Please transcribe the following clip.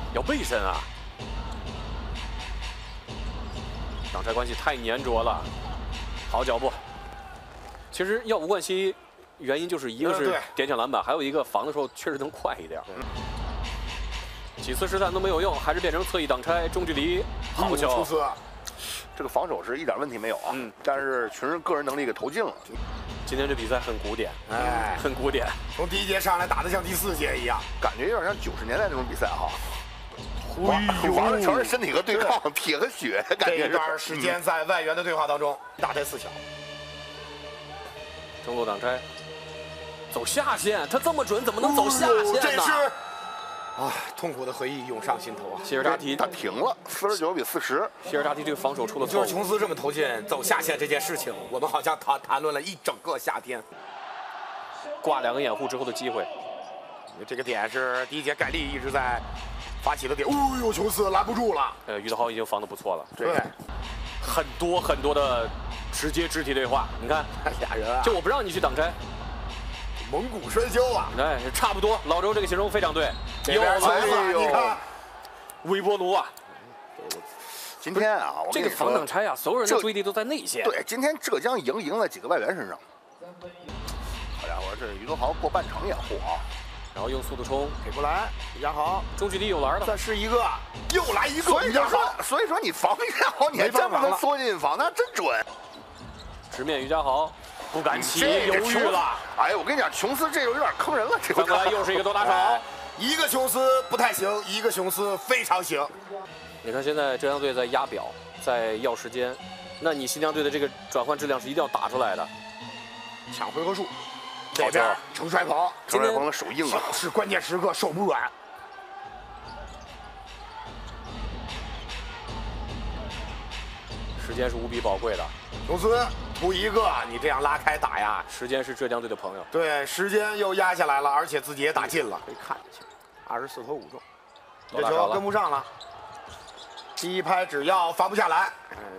要背身啊！挡拆关系太粘着了，好脚步。其实要吴冠希，原因就是一个是点抢篮板，还有一个防的时候确实能快一点。几次试探都没有用，还是变成侧翼挡拆，中距离，好球！ 出色。这个防守是一点问题没有啊，但是全是个人能力给投进了。 今天这比赛很古典， 哎， 很古典。从第1节上来打得像第4节一样， 感觉有点像90年代那种比赛哈。玩的全是身体和对抗，铁和血，感觉。 这段时间在外援的对话当中，大拆4小。 中路挡拆，走下线，他这么准，怎么能走下线呢？ 这是。啊，痛苦的回忆涌上心头啊！ 希尔扎提他停了，49比40。 希尔扎提这个防守出了错误。 就是琼斯这么投进走下线这件事情，我们好像谈论了一整个夏天。 挂2个掩护之后的机会， 这个点是第1节盖利一直在发起的点。哦呦，琼斯拦不住了。 于德豪已经防得不错了。 对， 很多的直接肢体对话，你看俩人啊， 就我不让你去挡拆。 蒙古摔跤啊！ 哎，差不多。老周这个形容非常对。 又来了，你看， 微波炉啊！ 今天啊，我这个防挡拆啊，所有人的注意力都在内线。 对，今天浙江赢在几个外援身上。好家伙，这于德豪过半场掩护啊！ 然后用速度冲给过来，于家豪中距离有篮了， 再试一个，又来一个。 所以说你防于家豪，你还真不能缩进防，那真准。 直面于家豪。不敢起，犹豫了。 哎，我跟你讲，琼斯这有点坑人了。这回来又是一个多打手， 一个琼斯不太行，一个琼斯非常行。 你看现在浙江队在压表，在要时间，那你新疆队的这个转换质量是一定要打出来的。 抢回合数，这边程帅鹏， 程帅鹏的手硬啊， 是关键时刻手不软。 时间是无比宝贵的。 琼斯突一个，你这样拉开打呀， 时间是浙江队的朋友。 对，时间又压下来了，而且自己也打进了，可以看一下，24投5中，这球跟不上了。第1拍只要防不下来。